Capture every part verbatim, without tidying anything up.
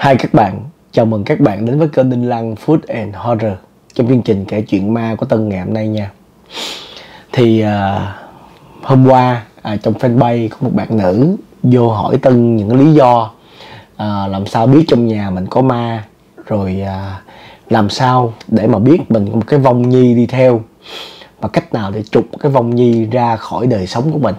Hi các bạn, chào mừng các bạn đến với kênh Đinh Lăng Food and Horror trong chương trình kể chuyện ma của Tân ngày hôm nay nha. Thì à, hôm qua à, trong fanpage có một bạn nữ vô hỏi Tân những lý do à, làm sao biết trong nhà mình có ma, rồi à, làm sao để mà biết mình có một cái vong nhi đi theo, và cách nào để trục cái vong nhi ra khỏi đời sống của mình,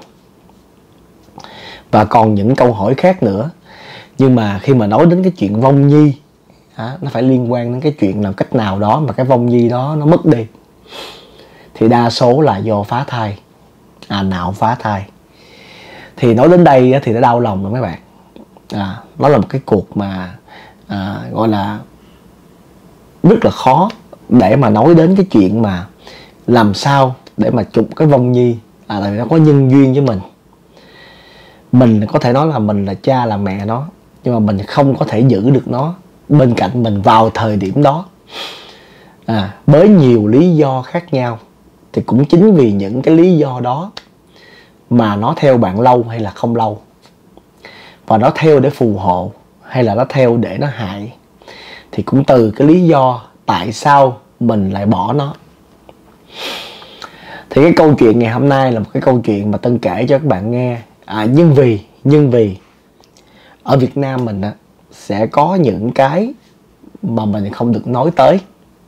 và còn những câu hỏi khác nữa. Nhưng mà khi mà nói đến cái chuyện vong nhi à, nó phải liên quan đến cái chuyện làm cách nào đó mà cái vong nhi đó nó mất đi, thì đa số là do phá thai, à, nạo phá thai. Thì nói đến đây thì nó đau lòng lắm mấy bạn. à, Nó là một cái cuộc mà à, gọi là rất là khó để mà nói đến cái chuyện mà làm sao để mà trục cái vong nhi, à, tại vì nó có nhân duyên với mình. Mình có thể nói là mình là cha là mẹ nó, nhưng mà mình không có thể giữ được nó bên cạnh mình vào thời điểm đó, à, với nhiều lý do khác nhau. Thì cũng chính vì những cái lý do đó mà nó theo bạn lâu hay là không lâu, và nó theo để phù hộ hay là nó theo để nó hại, thì cũng từ cái lý do tại sao mình lại bỏ nó. Thì cái câu chuyện ngày hôm nay là một cái câu chuyện mà Tân kể cho các bạn nghe. à, nhưng vì nhưng vì ở Việt Nam mình á, sẽ có những cái mà mình không được nói tới,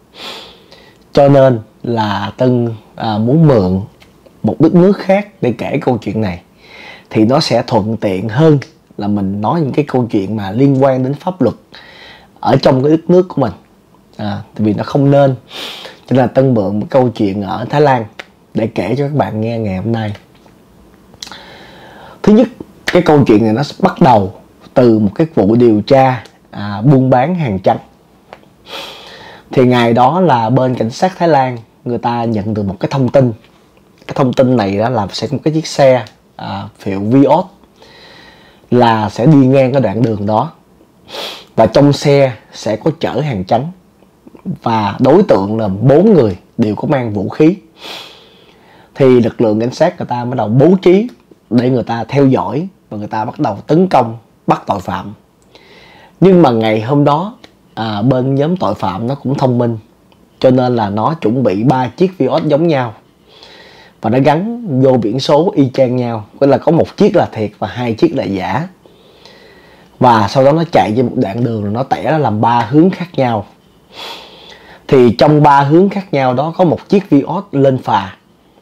cho nên là Tân à, muốn mượn một đất nước khác để kể câu chuyện này, thì nó sẽ thuận tiện hơn là mình nói những cái câu chuyện mà liên quan đến pháp luật ở trong cái đất nước của mình, à, vì nó không nên. Cho nên là Tân mượn một câu chuyện ở Thái Lan để kể cho các bạn nghe ngày hôm nay. Thứ nhất, cái câu chuyện này nó bắt đầu từ một cái vụ điều tra à, buôn bán hàng trắng. Thì ngày đó là bên cảnh sát Thái Lan người ta nhận được một cái thông tin. Cái thông tin này đó là sẽ có một cái chiếc xe à, hiệu Vios là sẽ đi ngang cái đoạn đường đó, và trong xe sẽ có chở hàng trắng, và đối tượng là bốn người đều có mang vũ khí. Thì lực lượng cảnh sát người ta bắt đầu bố trí để người ta theo dõi, và người ta bắt đầu tấn công bắt tội phạm. Nhưng mà ngày hôm đó à, bên nhóm tội phạm nó cũng thông minh, cho nên là nó chuẩn bị ba chiếc Vios giống nhau, và nó gắn vô biển số y chang nhau, tức là có một chiếc là thiệt và hai chiếc là giả. Và sau đó nó chạy trên một đoạn đường rồi nó tẻ ra làm ba hướng khác nhau. Thì trong ba hướng khác nhau đó có một chiếc Vios lên phà.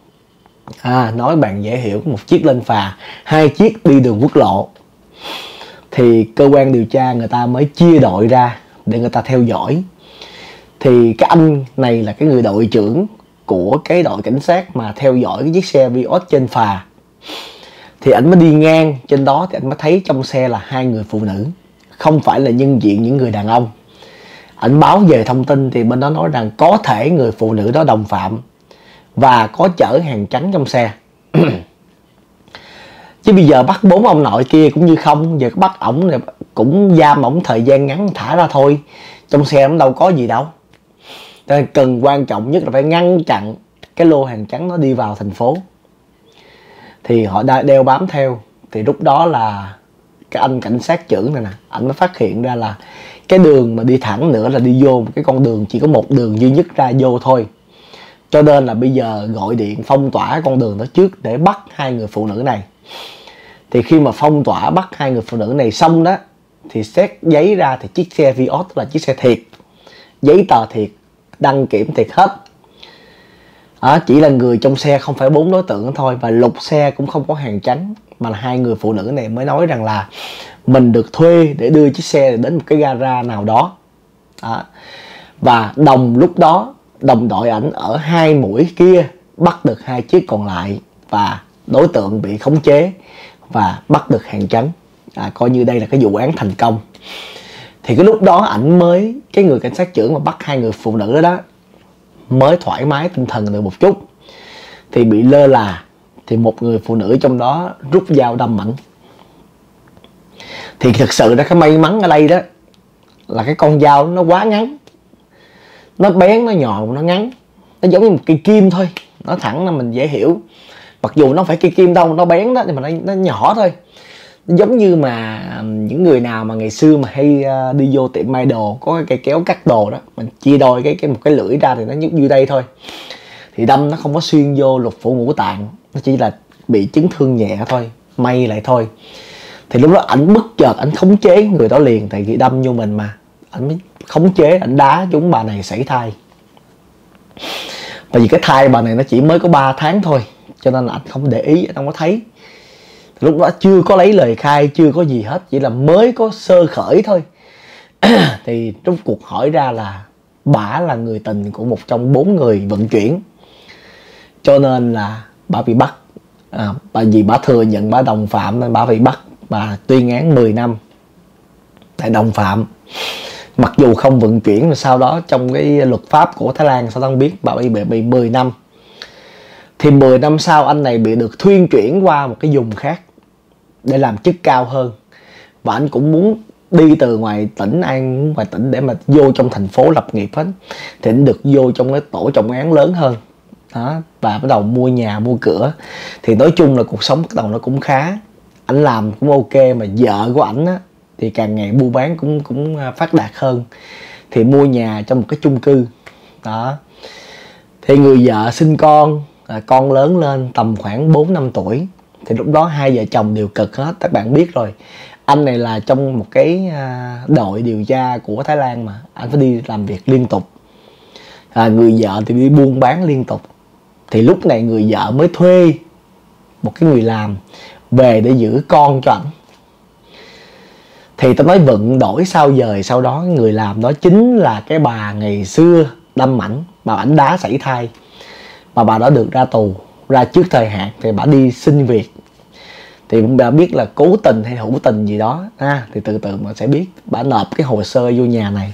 À, nói bạn dễ hiểu, một chiếc lên phà, hai chiếc đi đường quốc lộ. Thì cơ quan điều tra người ta mới chia đội ra để người ta theo dõi. Thì cái anh này là cái người đội trưởng của cái đội cảnh sát mà theo dõi cái chiếc xe Vios trên phà. Thì anh mới đi ngang trên đó, thì anh mới thấy trong xe là hai người phụ nữ, không phải là nhân diện những người đàn ông. Anh báo về thông tin thì bên đó nói rằng có thể người phụ nữ đó đồng phạm và có chở hàng trắng trong xe. Chứ bây giờ bắt bốn ông nội kia cũng như không, giờ bắt ổng cũng giam ổng thời gian ngắn thả ra thôi, trong xe nó đâu có gì đâu. Nên cần quan trọng nhất là phải ngăn chặn cái lô hàng trắng nó đi vào thành phố. Thì họ đeo bám theo. Thì lúc đó là cái anh cảnh sát trưởng này nè, anh mới phát hiện ra là cái đường mà đi thẳng nữa là đi vô một cái con đường chỉ có một đường duy nhất ra vô thôi. Cho nên là bây giờ gọi điện phong tỏa con đường đó trước để bắt hai người phụ nữ này. Thì khi mà phong tỏa bắt hai người phụ nữ này xong đó, thì xét giấy ra thì chiếc xe Vios là chiếc xe thiệt, giấy tờ thiệt, đăng kiểm thiệt hết. À, chỉ là người trong xe không phải bốn đối tượng thôi, và lục xe cũng không có hàng trắng, mà là hai người phụ nữ này mới nói rằng là mình được thuê để đưa chiếc xe đến một cái gara nào đó. À, và đồng lúc đó đồng đội ảnh ở hai mũi kia bắt được hai chiếc còn lại, và đối tượng bị khống chế và bắt được hàng trắng. À, coi như đây là cái vụ án thành công. Thì cái lúc đó ảnh mới, cái người cảnh sát trưởng mà bắt hai người phụ nữ đó đó, mới thoải mái tinh thần được một chút. Thì bị lơ là, thì một người phụ nữ trong đó rút dao đâm ảnh. Thì thực sự là cái may mắn ở đây đó là cái con dao nó quá ngắn, nó bén, nó nhọn, nó ngắn, nó giống như một cây kim thôi. Nó thẳng là mình dễ hiểu, mặc dù nó không phải cây kim đâu, nó bén đó, nhưng mà nó, nó nhỏ thôi. Giống như mà những người nào mà ngày xưa mà hay uh, đi vô tiệm may đồ, có cái cây kéo cắt đồ đó, mình chia đôi cái cái một cái lưỡi ra thì nó nhúc như đây thôi, thì đâm nó không có xuyên vô lục phủ ngũ tạng, nó chỉ là bị chấn thương nhẹ thôi, may lại thôi. Thì lúc đó ảnh bất chợt ảnh khống chế người đó liền, tại vì đâm vô mình mà, ảnh mới khống chế, ảnh đá chúng bà này sảy thai. Bởi vì cái thai bà này nó chỉ mới có ba tháng thôi, cho nên là anh không để ý, anh không có thấy. Lúc đó chưa có lấy lời khai, chưa có gì hết, chỉ là mới có sơ khởi thôi. Thì trong cuộc hỏi ra là bả là người tình của một trong bốn người vận chuyển, cho nên là bả bị bắt. À, bởi vì bả thừa nhận bả đồng phạm nên bả bị bắt và tuyên án mười năm tại đồng phạm. Mặc dù không vận chuyển, rồi sau đó trong cái luật pháp của Thái Lan sao không biết, bà bị bị, bị mười năm. Thì mười năm sau anh này bị được thuyên chuyển qua một cái vùng khác để làm chức cao hơn, và anh cũng muốn đi từ ngoài tỉnh An ngoài tỉnh để mà vô trong thành phố lập nghiệp hết, thì anh được vô trong cái tổ trọng án lớn hơn đó, và bắt đầu mua nhà mua cửa. Thì nói chung là cuộc sống bắt đầu nó cũng khá, anh làm cũng ok, mà vợ của ảnh á thì càng ngày buôn bán cũng cũng phát đạt hơn, thì mua nhà trong một cái chung cư đó. Thì người vợ sinh con, à, con lớn lên tầm khoảng bốn năm tuổi, thì lúc đó hai vợ chồng đều cực hết. Các bạn biết rồi, anh này là trong một cái đội điều tra của Thái Lan mà anh phải đi làm việc liên tục, à, người vợ thì đi buôn bán liên tục. Thì lúc này người vợ mới thuê một cái người làm về để giữ con cho ảnh. Thì tao nói vận đổi sao dời, sau đó người làm đó chính là cái bà ngày xưa đâm ảnh, mà ảnh đá sảy thai, mà bà đó được ra tù, ra trước thời hạn, thì bà đi xin việc. Thì bà biết là cố tình hay hữu tình gì đó ha, thì từ từ mà sẽ biết. Bà nộp cái hồ sơ vô nhà này,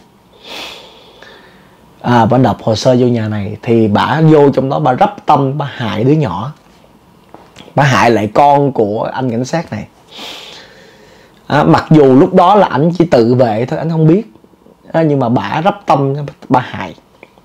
à, bà nộp hồ sơ vô nhà này thì bà vô trong đó, bà rắp tâm, bà hại đứa nhỏ, bà hại lại con của anh cảnh sát này. À, mặc dù lúc đó là ảnh chỉ tự vệ thôi, anh không biết, à, nhưng mà bà rắp tâm, bà hại.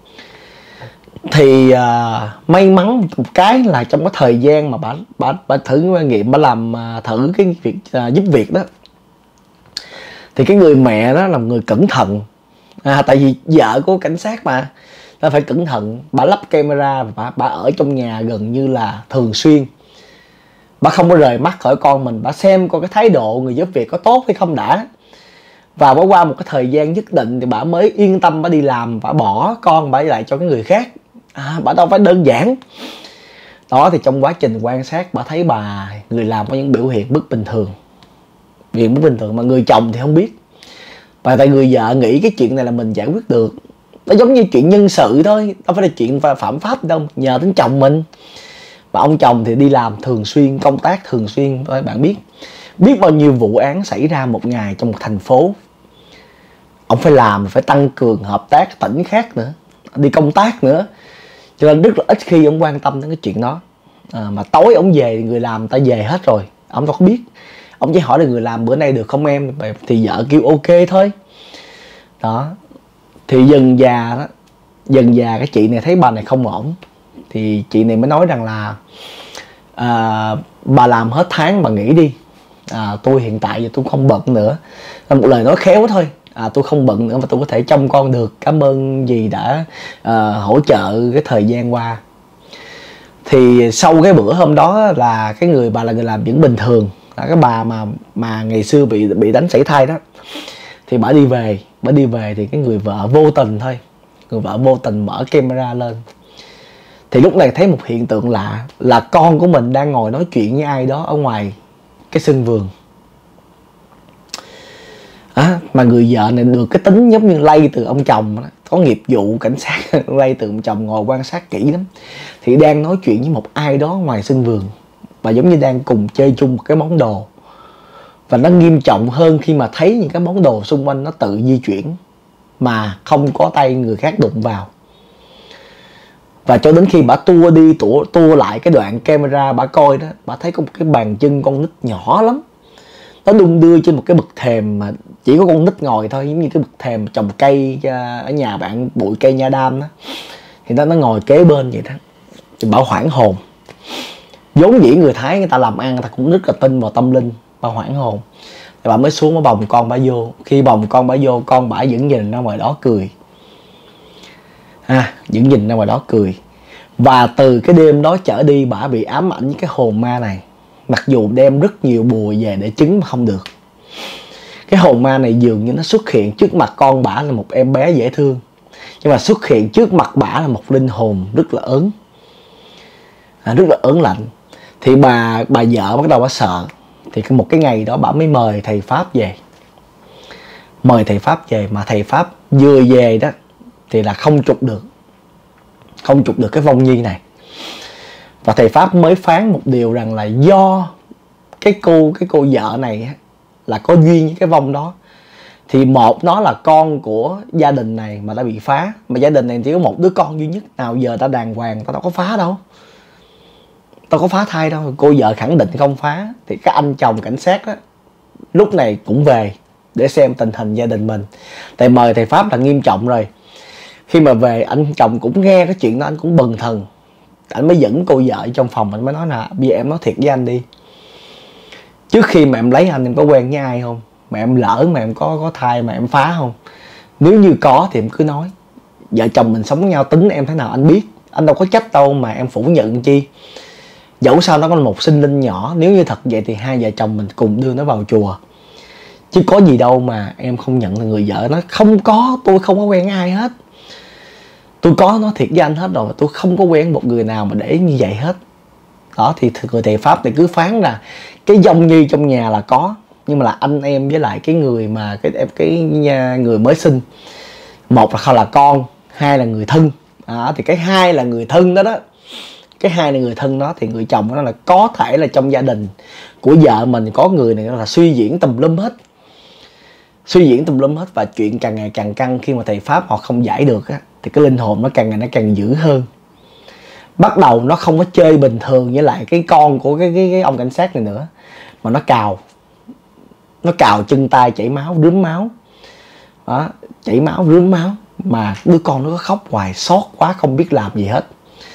Thì à, may mắn một cái là trong cái thời gian mà bà bà, bà thử nghiệm, bà làm à, thử cái việc à, giúp việc đó, thì cái người mẹ đó là một người cẩn thận, à, tại vì vợ của cảnh sát mà, nó phải cẩn thận. Bà lắp camera và bà, bà ở trong nhà gần như là thường xuyên, bà không có rời mắt khỏi con mình, bà xem coi cái thái độ người giúp việc có tốt hay không đã. Và bỏ qua một cái thời gian nhất định thì bà mới yên tâm, bà đi làm, bà bỏ con bà lại cho cái người khác. À, bà đâu phải đơn giản. Đó, thì trong quá trình quan sát, bà thấy bà người làm có những biểu hiện bất bình thường, biểu hiện bất bình thường mà người chồng thì không biết. Và tại người vợ nghĩ cái chuyện này là mình giải quyết được, nó giống như chuyện nhân sự thôi, đâu phải là chuyện phạm pháp đâu, nhờ đến chồng mình. Và ông chồng thì đi làm thường xuyên, công tác thường xuyên thôi. Bạn biết biết bao nhiêu vụ án xảy ra một ngày trong một thành phố, ông phải làm, phải tăng cường hợp tác tỉnh khác nữa, đi công tác nữa, cho nên rất là ít khi ông quan tâm đến cái chuyện đó. À, mà tối ông về thì người làm ta về hết rồi, ông đâu có biết. Ông chỉ hỏi là người làm bữa nay được không em, thì vợ kêu ok thôi. Đó, thì dần già đó, dần già cái chị này thấy bà này không ổn, thì chị này mới nói rằng là à, bà làm hết tháng bà nghỉ đi, à, tôi hiện tại giờ tôi không bận nữa. Là một lời nói khéo thôi, à, tôi không bận nữa và tôi có thể trông con được, cảm ơn dì đã à, hỗ trợ cái thời gian qua. Thì sau cái bữa hôm đó là cái người bà là người làm vẫn bình thường, là cái bà mà mà ngày xưa bị bị đánh sảy thai đó, thì bà đi về, bà đi về thì cái người vợ vô tình thôi, người vợ vô tình mở camera lên. Thì lúc này thấy một hiện tượng lạ, là con của mình đang ngồi nói chuyện với ai đó ở ngoài cái sân vườn. À, mà người vợ này được cái tính giống như lay từ ông chồng đó, có nghiệp vụ cảnh sát, lay từ ông chồng, ngồi quan sát kỹ lắm. Thì đang nói chuyện với một ai đó ngoài sân vườn, và giống như đang cùng chơi chung một cái món đồ. Và nó nghiêm trọng hơn khi mà thấy những cái món đồ xung quanh nó tự di chuyển mà không có tay người khác đụng vào. Và cho đến khi bà tua đi tua, tua lại cái đoạn camera bà coi đó, bà thấy có một cái bàn chân con nít nhỏ lắm, nó đung đưa trên một cái bậc thềm mà chỉ có con nít ngồi thôi, giống như cái bậc thềm trồng cây ở nhà bạn, bụi cây nha đam đó, thì nó nó ngồi kế bên vậy đó. Thì bảo hoảng hồn. Vốn dĩ người Thái người ta làm ăn người ta cũng rất là tin vào tâm linh, bà hoảng hồn. Thì bà mới xuống, bà bồng con bà vô. Khi bồng con bà vô, con bà vẫn nhìn ra ngoài đó cười. À, vẫn nhìn ra ngoài đó cười. Và từ cái đêm đó trở đi, bà bị ám ảnh với cái hồn ma này. Mặc dù đem rất nhiều bùa về để chứng mà không được. Cái hồn ma này dường như nó xuất hiện trước mặt con bả là một em bé dễ thương, nhưng mà xuất hiện trước mặt bả là một linh hồn rất là ớn, à, rất là ớn lạnh. Thì bà bà vợ bắt đầu bà sợ. Thì một cái ngày đó bà mới mời thầy Pháp về. Mời thầy Pháp về, mà thầy Pháp vừa về đó thì là không trục được. Không trục được cái vong nhi này. Và thầy Pháp mới phán một điều rằng là do cái cô cái cô vợ này là có duyên với cái vong đó. Thì một, nó là con của gia đình này mà đã bị phá. Mà gia đình này chỉ có một đứa con duy nhất. Nào giờ ta đàng hoàng, ta đâu có phá đâu. Ta có phá thai đâu. Cô vợ khẳng định không phá. Thì cái anh chồng cảnh sát đó lúc này cũng về để xem tình hình gia đình mình. Tại mời thầy Pháp là nghiêm trọng rồi. Khi mà về, anh chồng cũng nghe cái chuyện đó, anh cũng bần thần. Anh mới dẫn cô vợ trong phòng, anh mới nói là bây giờ em nói thiệt với anh đi. Trước khi mà em lấy anh, em có quen với ai không? Mà em lỡ mà em có có thai mà em phá không? Nếu như có thì em cứ nói. Vợ chồng mình sống với nhau tính em thế nào anh biết. Anh đâu có trách đâu mà em phủ nhận chi. Dẫu sao nó có một sinh linh nhỏ. Nếu như thật vậy thì hai vợ chồng mình cùng đưa nó vào chùa. Chứ có gì đâu mà em không nhận là người vợ. Nó không có, tôi không có quen ai hết. Tôi có nói thiệt với anh hết rồi. Tôi không có quen một người nào mà để như vậy hết. Đó thì người thầy Pháp thì cứ phán là cái vong nhi trong nhà là có, nhưng mà là anh em với lại cái người mà cái cái người mới sinh. Một là không là con, hai là người thân. Đó, thì cái hai là người thân đó đó. Cái hai là người thân đó thì người chồng đó là có thể là trong gia đình của vợ mình có người này là suy diễn tùm lum hết. Suy diễn tùm lum hết và chuyện càng ngày càng căng. Khi mà thầy Pháp họ không giải được á, thì cái linh hồn nó càng ngày nó càng dữ hơn. Bắt đầu nó không có chơi bình thường với lại cái con của cái, cái, cái ông cảnh sát này nữa. Mà nó cào. Nó cào chân tay chảy máu, rướm máu. Đó, chảy máu, rướm máu. Mà đứa con nó có khóc hoài, xót quá không biết làm gì hết.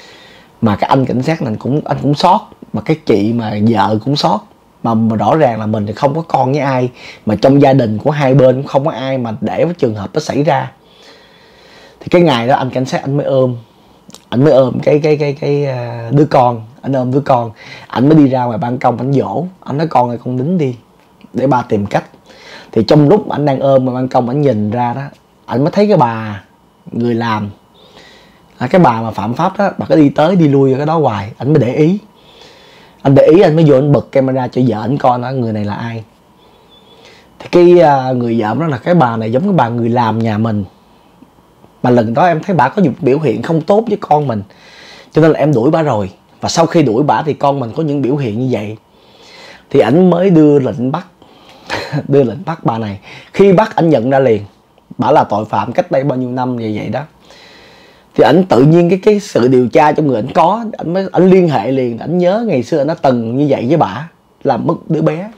Mà cái anh cảnh sát này cũng anh cũng xót. Mà cái chị mà vợ cũng xót. Mà, mà rõ ràng là mình thì không có con với ai. Mà trong gia đình của hai bên cũng không có ai mà để cái trường hợp đó xảy ra. Thì cái ngày đó anh cảnh sát anh mới ôm. Anh mới ôm cái cái cái cái đứa con, anh ôm đứa con, anh mới đi ra ngoài ban công anh dỗ, anh nói con ơi con nín đi để ba tìm cách. Thì trong lúc anh đang ôm ngoài ban công anh nhìn ra đó, anh mới thấy cái bà người làm, à, cái bà mà phạm pháp đó, bà cứ đi tới đi lui ở cái đó hoài, anh mới để ý. Anh để ý anh mới vô anh bật camera cho vợ anh coi đó, người này là ai. Thì cái uh, người vợ đó là cái bà này giống cái bà người làm nhà mình. Mà lần đó em thấy bà có những biểu hiện không tốt với con mình, cho nên là em đuổi bà rồi. Và sau khi đuổi bà thì con mình có những biểu hiện như vậy. Thì ảnh mới đưa lệnh bắt. Đưa lệnh bắt bà này. Khi bắt ảnh nhận ra liền bà là tội phạm cách đây bao nhiêu năm vậy vậy đó. Thì ảnh tự nhiên cái cái sự điều tra trong người ảnh có, ảnh mới ảnh liên hệ liền, ảnh nhớ ngày xưa nó từng như vậy với bà, làm mất đứa bé.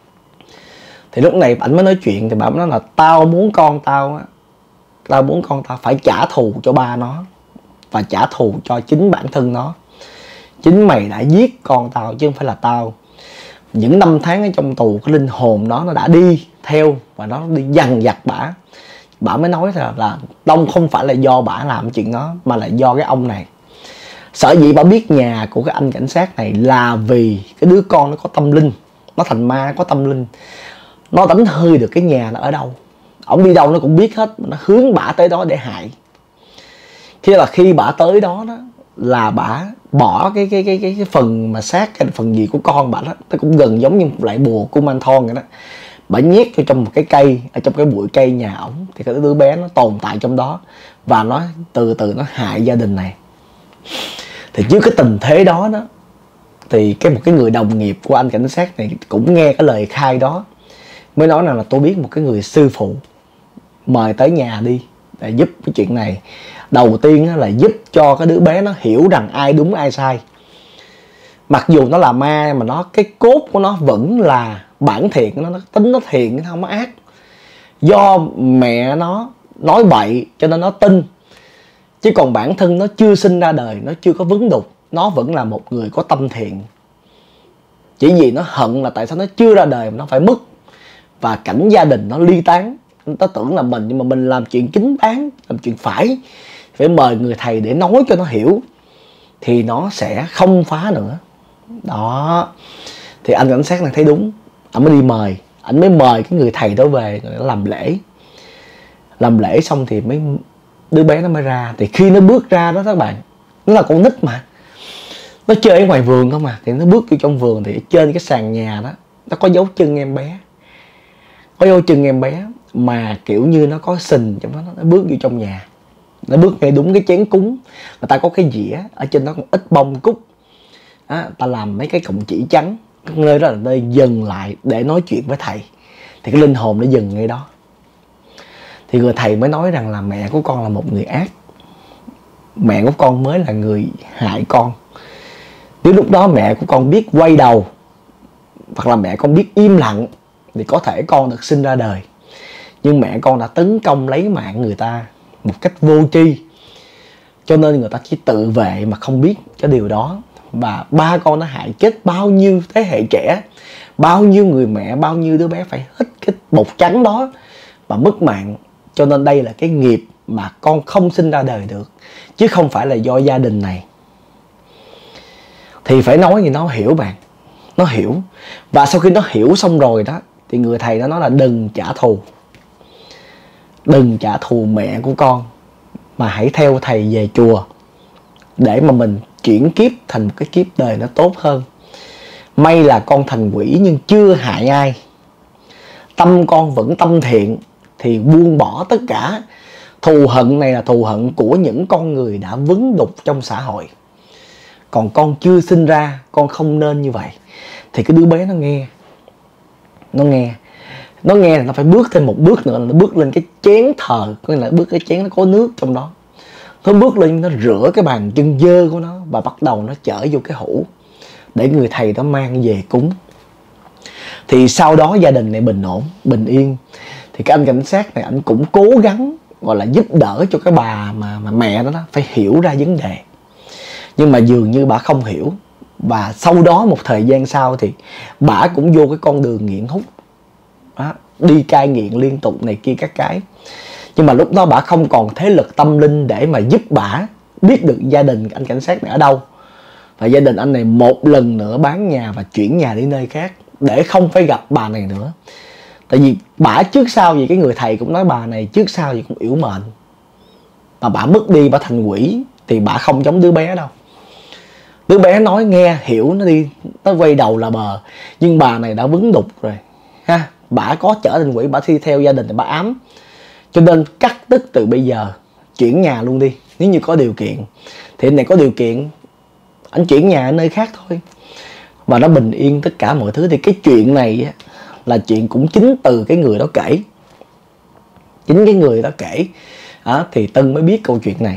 Thì lúc này ảnh mới nói chuyện, thì bà mới nói là tao muốn con tao á, tao muốn con tao phải trả thù cho ba nó và trả thù cho chính bản thân nó. Chính mày đã giết con tao chứ không phải là tao. Những năm tháng ở trong tù, cái linh hồn đó nó đã đi theo và nó đi dằn vặt bả. Bả mới nói là, là Đông không phải là do bả làm chuyện đó, mà là do cái ông này. Sở dĩ bả biết nhà của cái anh cảnh sát này là vì cái đứa con nó có tâm linh. Nó thành ma, nó có tâm linh. Nó đánh hơi được cái nhà nó ở đâu. Ông đi đâu nó cũng biết hết. Nó hướng bả tới đó để hại. Thế là khi bả tới đó, đó là bả bỏ cái cái cái cái, cái phần mà xác, cái phần gì của con bả đó, nó cũng gần giống như một loại bùa của man thon vậy đó. Bả nhét vô trong một cái cây, ở trong cái bụi cây nhà ổng, thì cái đứa bé nó tồn tại trong đó và nó từ từ nó hại gia đình này. Thì trước cái tình thế đó đó, thì cái một cái người đồng nghiệp của anh cảnh sát này cũng nghe cái lời khai đó, mới nói rằng là tôi biết một cái người sư phụ, mời tới nhà đi để giúp cái chuyện này. Đầu tiên là giúp cho cái đứa bé nó hiểu rằng ai đúng ai sai. Mặc dù nó là ma mà nó cái cốt của nó vẫn là bản thiện, nó, nó tính nó thiện, nó không có ác. Do mẹ nó nói bậy cho nên nó tin. Chứ còn bản thân nó chưa sinh ra đời, nó chưa có vướng đục, nó vẫn là một người có tâm thiện. chỉ vì nó hận là tại sao nó chưa ra đời mà nó phải mất, và cảnh gia đình nó ly tán. Nó tưởng là mình, nhưng mà mình làm chuyện chính đáng, làm chuyện phải, phải mời người thầy để nói cho nó hiểu, thì nó sẽ không phá nữa. Đó, thì anh cảnh sát này thấy đúng, anh mới đi mời, anh mới mời cái người thầy đó về rồi nó làm lễ. Làm lễ xong thì mấy đứa bé nó mới ra. Thì khi nó bước ra đó các bạn, nó là con nít mà, nó chơi ở ngoài vườn không mà, thì nó bước vô trong vườn thì trên cái sàn nhà đó nó có dấu chân em bé, có dấu chân em bé mà kiểu như nó có sình trong đó. Nó bước vô trong nhà, nó bước ngay đúng cái chén cúng, người ta có cái dĩa ở trên đó còn ít bông cúc á, ta làm mấy cái cọng chỉ trắng, cái nơi đó là nơi dừng lại để nói chuyện với thầy, thì cái linh hồn nó dừng ngay đó. Thì người thầy mới nói rằng là mẹ của con là một người ác, mẹ của con mới là người hại con. Nếu lúc đó mẹ của con biết quay đầu, hoặc là mẹ con biết im lặng, thì có thể con được sinh ra đời. Nhưng mẹ con đã tấn công lấy mạng người ta một cách vô tri, cho nên người ta chỉ tự vệ mà không biết cái điều đó. Và ba con đã hại chết bao nhiêu thế hệ trẻ, bao nhiêu người mẹ, bao nhiêu đứa bé phải hít cái bột trắng đó và mất mạng. Cho nên đây là cái nghiệp mà con không sinh ra đời được, chứ không phải là do gia đình này. Thì phải nói thì nó hiểu bạn, nó hiểu. Và sau khi nó hiểu xong rồi đó, thì người thầy đó nói là đừng trả thù, đừng trả thù mẹ của con, mà hãy theo thầy về chùa để mà mình chuyển kiếp thành một cái kiếp đời nó tốt hơn. May là con thành quỷ nhưng chưa hại ai, tâm con vẫn tâm thiện, thì buông bỏ tất cả. Thù hận này là thù hận của những con người đã vướng đục trong xã hội, còn con chưa sinh ra, con không nên như vậy. Thì cái đứa bé nó nghe, nó nghe nó nghe là nó phải bước thêm một bước nữa, là nó bước lên cái chén thờ, có nghĩa là bước cái chén nó có nước trong đó. Nó bước lên, nó rửa cái bàn chân dơ của nó và bắt đầu nó chở vô cái hũ để người thầy đó mang về cúng. Thì sau đó gia đình này bình ổn, bình yên. Thì cái anh cảnh sát này anh cũng cố gắng gọi là giúp đỡ cho cái bà mà, mà mẹ đó, đó phải hiểu ra vấn đề. Nhưng mà dường như bà không hiểu. Và sau đó một thời gian sau thì bà cũng vô cái con đường nghiện hút đó, đi cai nghiện liên tục này kia các cái. Nhưng mà lúc đó bà không còn thế lực tâm linh để mà giúp bà biết được gia đình anh cảnh sát này ở đâu. Và gia đình anh này một lần nữa bán nhà và chuyển nhà đi nơi khác để không phải gặp bà này nữa. Tại vì bà trước sau gì cái người thầy cũng nói bà này trước sau gì cũng yểu mệnh. Mà bà mất đi, bà thành quỷ, thì bà không giống đứa bé đâu. Đứa bé nói nghe hiểu, nó đi, nó quay đầu là bờ. Nhưng bà này đã vướng đục rồi ha. Bà có trở thành quỷ, bà thi theo gia đình thì bà ám. Cho nên cắt tức từ bây giờ, chuyển nhà luôn đi. Nếu như có điều kiện thì anh này có điều kiện, anh chuyển nhà ở nơi khác thôi, và nó bình yên tất cả mọi thứ. Thì cái chuyện này là chuyện cũng chính từ cái người đó kể, chính cái người đó kể à, thì Tân mới biết câu chuyện này.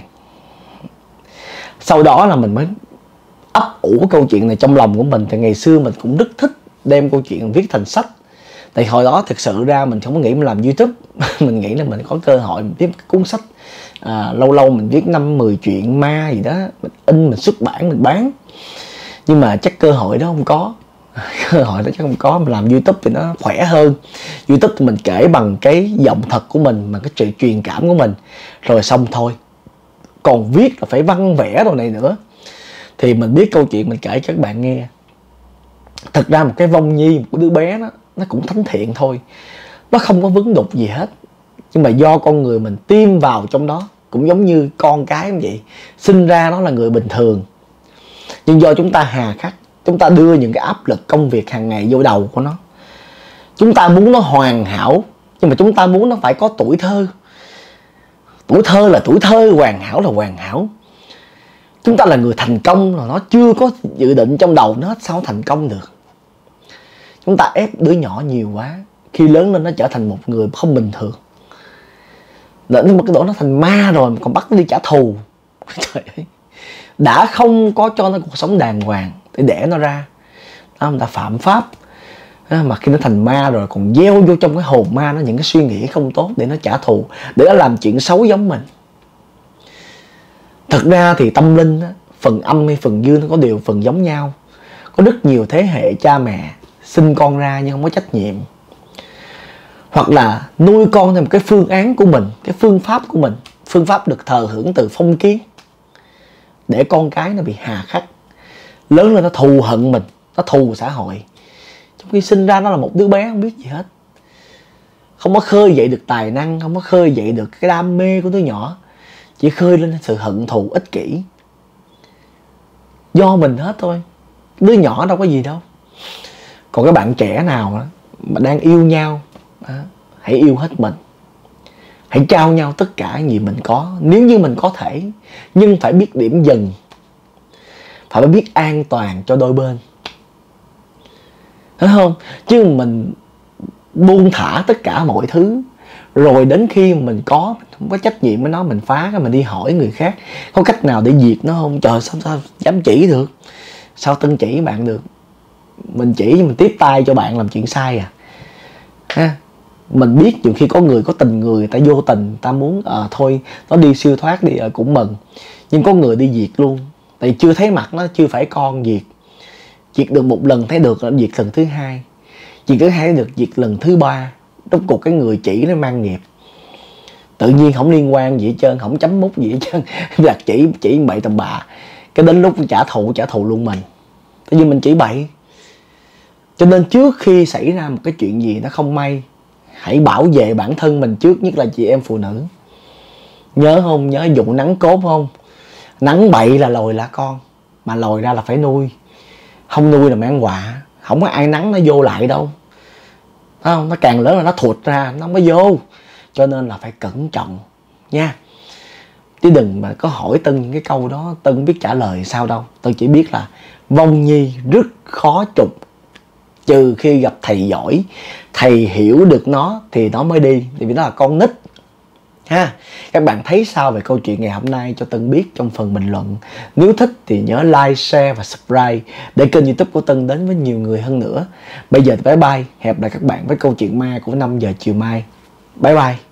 Sau đó là mình mới ấp ủ câu chuyện này trong lòng của mình. Thì ngày xưa mình cũng rất thích đem câu chuyện viết thành sách. Tại hồi đó thực sự ra mình không có nghĩ mình làm YouTube. Mình nghĩ là mình có cơ hội mình viết cuốn sách, à, lâu lâu mình viết năm mười chuyện ma gì đó, mình in, mình xuất bản, mình bán. Nhưng mà chắc cơ hội đó không có. Cơ hội đó chắc không có. Mình làm YouTube thì nó khỏe hơn. YouTube thì mình kể bằng cái giọng thật của mình, bằng cái sự truyền cảm của mình, rồi xong thôi. Còn viết là phải văn vẽ đồ này nữa. Thì mình biết câu chuyện mình kể cho các bạn nghe. Thật ra một cái vong nhi, một đứa bé đó, nó cũng thánh thiện thôi, nó không có vấn đục gì hết. Nhưng mà do con người mình tiêm vào trong đó, cũng giống như con cái như vậy, sinh ra nó là người bình thường. Nhưng do chúng ta hà khắc, chúng ta đưa những cái áp lực công việc hàng ngày vô đầu của nó. Chúng ta muốn nó hoàn hảo, nhưng mà chúng ta muốn nó phải có tuổi thơ. Tuổi thơ là tuổi thơ, hoàn hảo là hoàn hảo. Chúng ta là người thành công, là nó chưa có dự định trong đầu nó hết, sao thành công được. Chúng ta ép đứa nhỏ nhiều quá, khi lớn lên nó trở thành một người không bình thường. Đến một cái độ nó thành ma rồi, còn bắt nó đi trả thù. Trời ơi, đã không có cho nó cuộc sống đàng hoàng để đẻ nó ra, đó, người ta phạm pháp. Mà khi nó thành ma rồi còn gieo vô trong cái hồn ma nó những cái suy nghĩ không tốt để nó trả thù, để nó làm chuyện xấu giống mình. Thật ra thì tâm linh á, phần âm hay phần dương nó có điều phần giống nhau. Có rất nhiều thế hệ cha mẹ sinh con ra nhưng không có trách nhiệm, hoặc là nuôi con theo một cái phương án của mình, cái phương pháp của mình, phương pháp được thờ hưởng từ phong kiến, để con cái nó bị hà khắc, lớn lên nó thù hận mình, nó thù xã hội, trong khi sinh ra nó là một đứa bé không biết gì hết, không có khơi dậy được tài năng, không có khơi dậy được cái đam mê của đứa nhỏ, chỉ khơi lên sự hận thù ích kỷ. Do mình hết thôi, đứa nhỏ đâu có gì đâu. Còn các bạn trẻ nào đó, mà đang yêu nhau, đó, hãy yêu hết mình, hãy trao nhau tất cả gì mình có, nếu như mình có thể, nhưng phải biết điểm dừng, phải biết an toàn cho đôi bên, thấy không? Chứ mình buông thả tất cả mọi thứ, rồi đến khi mình có, mình không có trách nhiệm với nó, mình phá cái mình đi hỏi người khác có cách nào để diệt nó không. Trời, sao sao dám chỉ được, sao Tân chỉ bạn được? Mình chỉ mình tiếp tay cho bạn làm chuyện sai à ha. Mình biết nhiều khi có người có tình người, người ta vô tình, ta muốn à, thôi nó đi siêu thoát đi à, cũng mừng. Nhưng có người đi diệt luôn, tại chưa thấy mặt nó, chưa phải con diệt. Diệt được một lần thấy được là diệt lần thứ hai, diệt thứ hai được diệt lần thứ ba. Rốt cuộc cái người chỉ nó mang nghiệp, tự nhiên không liên quan gì hết trơn, không chấm mút gì hết trơn, là chỉ chỉ bậy tầm bạ, cái đến lúc trả thù trả thù luôn mình, tại vì mình chỉ bậy. Cho nên trước khi xảy ra một cái chuyện gì nó không may, hãy bảo vệ bản thân mình trước, nhất là chị em phụ nữ. Nhớ không? Nhớ vụ nắng cốt không? Nắng bậy là lồi lá con, mà lồi ra là phải nuôi, không nuôi là mang họa. Không có ai nắng nó vô lại đâu, không? Nó càng lớn là nó thụt ra, nó mới vô. Cho nên là phải cẩn trọng nha. Chứ đừng mà có hỏi Tân những cái câu đó, Tân biết trả lời sao đâu. Tân chỉ biết là vong nhi rất khó trục, trừ khi gặp thầy giỏi, thầy hiểu được nó thì nó mới đi, vì nó là con nít ha. Các bạn thấy sao về câu chuyện ngày hôm nay cho Tân biết trong phần bình luận. Nếu thích thì nhớ like, share và subscribe để kênh YouTube của Tân đến với nhiều người hơn nữa. Bây giờ thì bye bye, hẹn gặp lại các bạn với câu chuyện ma của năm giờ chiều mai. Bye bye.